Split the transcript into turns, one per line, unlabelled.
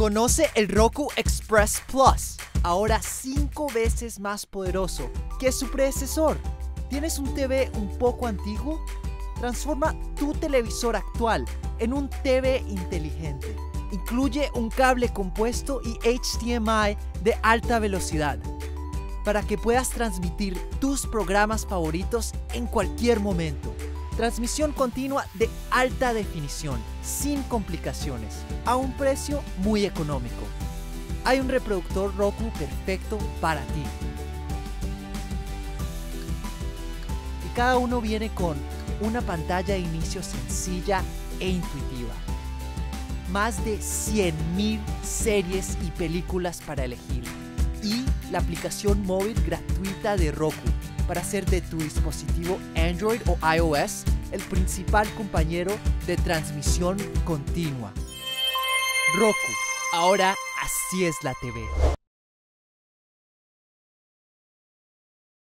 Conoce el Roku Express Plus, ahora 5 veces más poderoso que su predecesor. ¿Tienes un TV un poco antiguo? Transforma tu televisor actual en un TV inteligente. Incluye un cable compuesto y HDMI de alta velocidad para que puedas transmitir tus programas favoritos en cualquier momento. Transmisión continua de alta definición, sin complicaciones, a un precio muy económico. Hay un reproductor Roku perfecto para ti. Y cada uno viene con una pantalla de inicio sencilla e intuitiva. Más de 100,000 series y películas para elegir. Y la aplicación móvil gratuita de Roku para hacer de tu dispositivo Android o iOS el principal compañero de transmisión continua. Roku, ahora así es la TV.